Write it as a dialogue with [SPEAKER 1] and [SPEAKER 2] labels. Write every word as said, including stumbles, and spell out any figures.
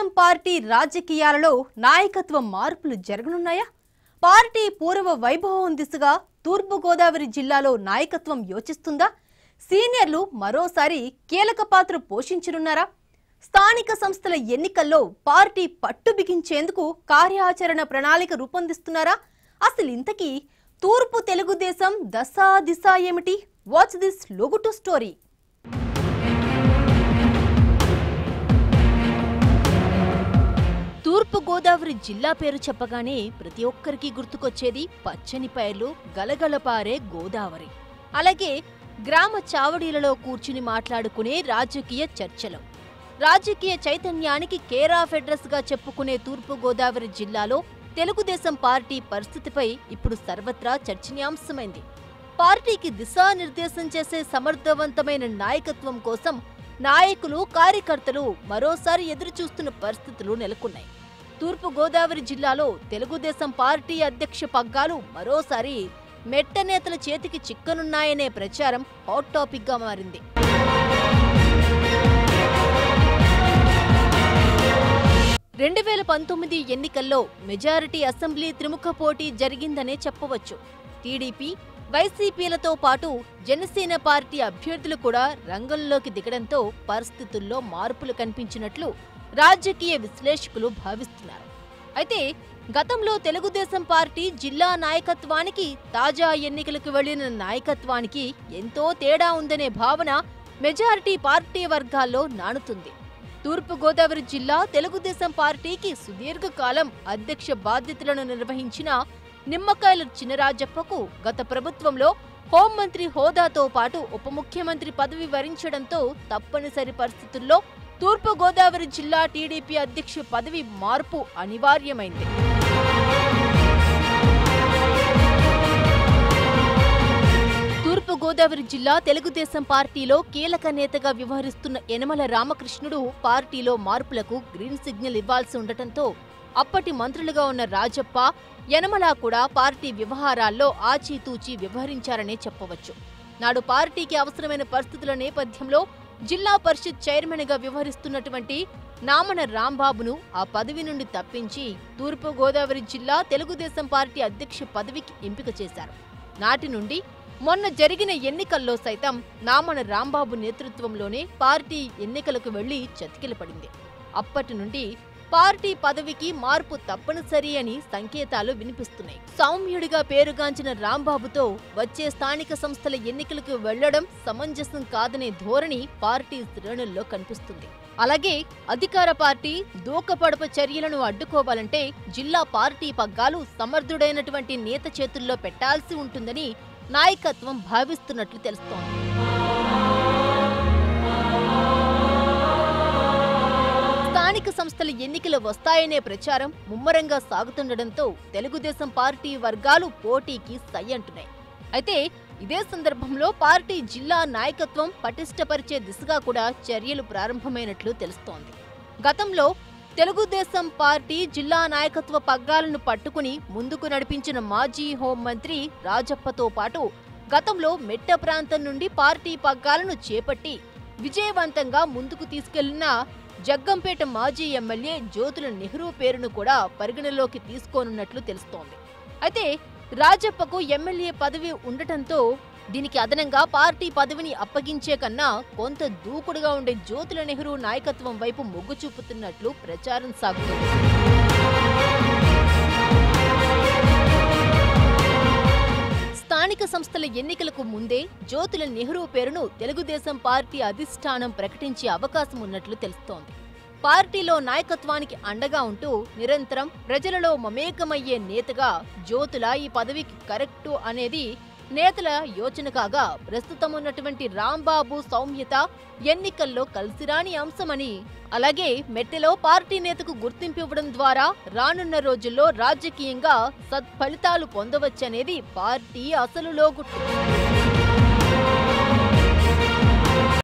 [SPEAKER 1] Telugu Desam party రాజకీయాలలో నాయకత్వ మార్పులు జరగనున్నాయా? పార్టీ పూర్వ వైభవం దిశగా తూర్పు గోదావరి జిల్లాలో నాయకత్వం యోచిస్తుందా? సీనియర్లు మరోసారి కీలక పాత్ర పోషించనున్నారా? స్థానిక సంస్థల ఎన్నికల్లో పార్టీ పట్టు బిగించేందుకు కార్యాచరణ ప్రణాళిక రూపొందిస్తున్నారా? అసలు ఇంతకీ తూర్పు తెలుగుదేశం దశ దిశ ఏమిటి? వాచ్ దిస్ లోగుటు స్టోరీ. తూర్పు గోదావరి జిల్లా పేరు చెప్పగానే ప్రతి ఒక్కరికి గుర్తుకొచ్చేది పచ్చని పైర్లు, గలగలపారే గోదావరి. అలాగే గ్రామ చావడీలలో కూర్చుని మాట్లాడుకునే రాజకీయ చర్చలు. రాజకీయ చైతన్యానికి కేర్ ఆఫ్ అడ్రస్ గా చెప్పుకునే తూర్పు గోదావరి జిల్లాలో తెలుగుదేశం పార్టీ పరిస్థితిపై ఇప్పుడు సర్వత్రా చర్చనీయాంశమైంది. పార్టీకి దిశానిర్దేశం చేసే సమర్థవంతమైన నాయకత్వం కోసం నాయకులు, కార్యకర్తలు మరోసారి ఎదురుచూస్తున్న పరిస్థితులు నెలకొన్నాయి. తూర్పు గోదావరి జిల్లాలో తెలుగుదేశం పార్టీ అధ్యక్ష పగ్గాలు మరోసారి మెట్ట నేతల చేతికి చిక్కనున్నాయనే ప్రచారం హాట్ టాపిక్ గా మారింది. రెండు వేల పంతొమ్మిది ఎన్నికల్లో మెజారిటీ అసెంబ్లీ త్రిముఖ పోటీ జరిగిందనే చెప్పవచ్చు. టీడీపీ, వైసీపీలతో పాటు జనసేన పార్టీ అభ్యర్థులు కూడా రంగంలోకి దిగడంతో పరిస్థితుల్లో మార్పులు కనిపించినట్లు రాజకీయ విశ్లేషకులు భావిస్తున్నారు. అయితే గతంలో తెలుగుదేశం పార్టీ జిల్లా నాయకత్వానికి, తాజా ఎన్నికలకు వెళ్లిన నాయకత్వానికి ఎంతో తేడా ఉందనే భావన మెజారిటీ పార్టీ వర్గాల్లో నానుతుంది. తూర్పు గోదావరి జిల్లా తెలుగుదేశం పార్టీకి సుదీర్ఘకాలం అధ్యక్ష బాధ్యతలను నిర్వహించిన నిమ్మకాయల చినరాజప్పకు గత ప్రభుత్వంలో హోంమంత్రి హోదాతో పాటు ఉప ముఖ్యమంత్రి పదవి వరించడంతో తప్పనిసరి పరిస్థితుల్లో తూర్పు గోదావరి జిల్లా టీడీపీ అధ్యక్ష పదవి మార్పు అనివార్యమైంది. తూర్పు గోదావరి జిల్లా తెలుగుదేశం పార్టీలో కీలక నేతగా వ్యవహరిస్తున్న యనమల రామకృష్ణుడు పార్టీలో మార్పులకు గ్రీన్ సిగ్నల్ ఇవ్వాల్సి ఉండటంతో అప్పటి మంత్రులుగా ఉన్న రాజప్ప, యనమల కూడా పార్టీ వ్యవహారాల్లో ఆచితూచి వ్యవహరించారనే చెప్పవచ్చు. నాడు పార్టీకి అవసరమైన పరిస్థితుల నేపథ్యంలో జిల్లా పరిషత్ చైర్మన్ గా వ్యవహరిస్తున్నటువంటి నామన రాంబాబును ఆ పదవి నుండి తప్పించి తూర్పు గోదావరి జిల్లా తెలుగుదేశం పార్టీ అధ్యక్ష పదవికి ఎంపిక చేశారు. నాటి నుండి మొన్న జరిగిన ఎన్నికల్లో సైతం నామన రాంబాబు నేతృత్వంలోనే పార్టీ ఎన్నికలకు వెళ్లి చతికిలపడింది. అప్పటి నుండి పార్టీ పదవికి మార్పు తప్పనిసరి అని సంకేతాలు వినిపిస్తున్నాయి. సౌమ్యుడిగా పేరుగాంచిన రాంబాబుతో వచ్చే స్థానిక సంస్థల ఎన్నికలకు వెళ్లడం సమంజసం కాదనే ధోరణి పార్టీ శ్రేణుల్లో కనిపిస్తుంది. అలాగే అధికార పార్టీ దూకపడప చర్యలను అడ్డుకోవాలంటే జిల్లా పార్టీ పగ్గాలు సమర్థుడైనటువంటి నేత చేతుల్లో పెట్టాల్సి ఉంటుందని నాయకత్వం భావిస్తున్నట్లు తెలుస్తోంది. స్థానిక సంస్థల ఎన్నికలు వస్తాయనే ప్రచారం ముమ్మరంగా సాగుతుండటంతో తెలుగుదేశం పార్టీ వర్గాలు పోటీకి సై అంటున్నాయి. అయితే ఇదే సందర్భంలో పార్టీ జిల్లా నాయకత్వం పటిష్టపరిచే దిశగా కూడా చర్యలు ప్రారంభమైనట్లు తెలుస్తోంది. గతంలో తెలుగుదేశం పార్టీ జిల్లా నాయకత్వ పగ్గాలను పట్టుకుని ముందుకు నడిపించిన మాజీ హోంమంత్రి రాజప్పతో పాటు గతంలో మెట్ట ప్రాంతం నుండి పార్టీ పగ్గాలను చేపట్టి విజయవంతంగా ముందుకు తీసుకెళ్లిన జగ్గంపేట మాజీ ఎమ్మెల్యే జ్యోతుల నెహ్రూ పేరును కూడా పరిగణలోకి తీసుకోనున్నట్లు తెలుస్తోంది. అయితే రాజప్పకు ఎమ్మెల్యే పదవి ఉండటంతో దీనికి అదనంగా పార్టీ పదవిని అప్పగించే కన్నా కొంత దూకుడుగా ఉండే జ్యోతుల నెహ్రూ నాయకత్వం వైపు మొగ్గు చూపుతున్నట్లు ప్రచారం సాగుతుంది. స్థానిక సంస్థల ఎన్నికలకు ముందే జ్యోతుల నెహ్రూ పేరును తెలుగుదేశం పార్టీ అధిష్టానం ప్రకటించే అవకాశం ఉన్నట్లు తెలుస్తోంది. పార్టీలో నాయకత్వానికి అండగా ఉంటూ నిరంతరం ప్రజలలో మమేకమయ్యే నేతగా జ్యోతుల ఈ పదవికి కరెక్టు అనేది నేతల యోచన కాగా, ప్రస్తుతం ఉన్నటువంటి రాంబాబు సౌమ్యత ఎన్నికల్లో కలిసిరాని అంశమని, అలాగే మెట్టెలో పార్టీ నేతకు గుర్తింపు ఇవ్వడం ద్వారా రానున్న రోజుల్లో రాజకీయంగా సత్ఫలితాలు పొందవచ్చనేది పార్టీ అసలు లోగుట్టు.